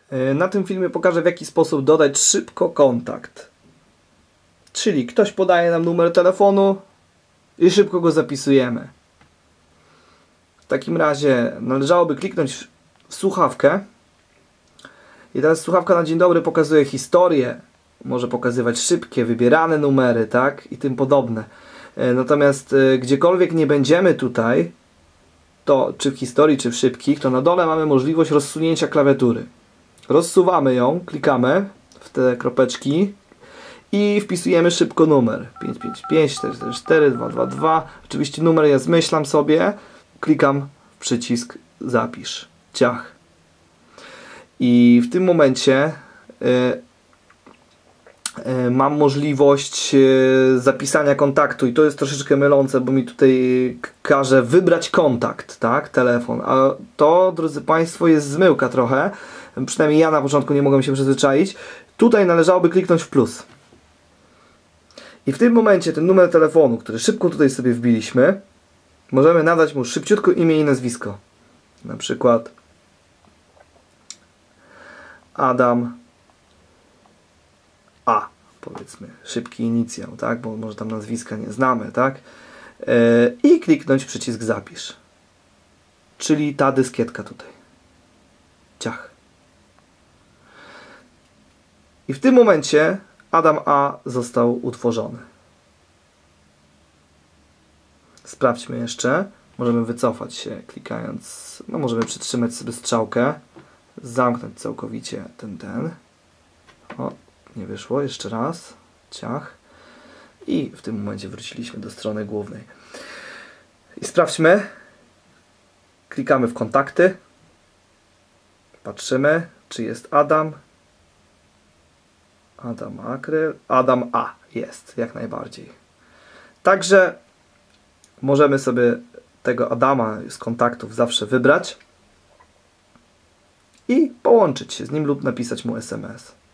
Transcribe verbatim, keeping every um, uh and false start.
Na tym filmie pokażę, w jaki sposób dodać szybko kontakt. Czyli ktoś podaje nam numer telefonu i szybko go zapisujemy. W takim razie należałoby kliknąć w słuchawkę. I teraz słuchawka na dzień dobry pokazuje historię. Może pokazywać szybkie, wybierane numery, tak? I tym podobne. Natomiast gdziekolwiek nie będziemy tutaj, to czy w historii, czy w szybkich, to na dole mamy możliwość rozsunięcia klawiatury. Rozsuwamy ją, klikamy w te kropeczki i wpisujemy szybko numer pięć pięć pięć, cztery cztery cztery, dwa dwa dwa. Oczywiście numer ja zmyślam sobie, klikam w przycisk zapisz. Ciach. I w tym momencie y, y, mam możliwość y, zapisania kontaktu i to jest troszeczkę mylące, bo mi tutaj każe wybrać kontakt, tak, telefon, a to, drodzy Państwo, jest zmyłka trochę, przynajmniej ja na początku nie mogłem się przyzwyczaić. Tutaj należałoby kliknąć w plus. I w tym momencie ten numer telefonu, który szybko tutaj sobie wbiliśmy, możemy nadać mu szybciutko imię i nazwisko. Na przykład Adam A, powiedzmy, szybki inicjał, tak, bo może tam nazwiska nie znamy, tak, yy, i kliknąć przycisk zapisz, czyli ta dyskietka tutaj, ciach. I w tym momencie Adam A został utworzony. Sprawdźmy jeszcze, możemy wycofać się klikając, no możemy przytrzymać sobie strzałkę, zamknąć całkowicie ten, ten. O, nie wyszło, jeszcze raz. Ciach. I w tym momencie wróciliśmy do strony głównej. I sprawdźmy. Klikamy w kontakty. Patrzymy, czy jest Adam. Adam Akryl. Adam A jest, jak najbardziej. Także możemy sobie tego Adama z kontaktów zawsze wybrać i połączyć się z nim lub napisać mu es em es.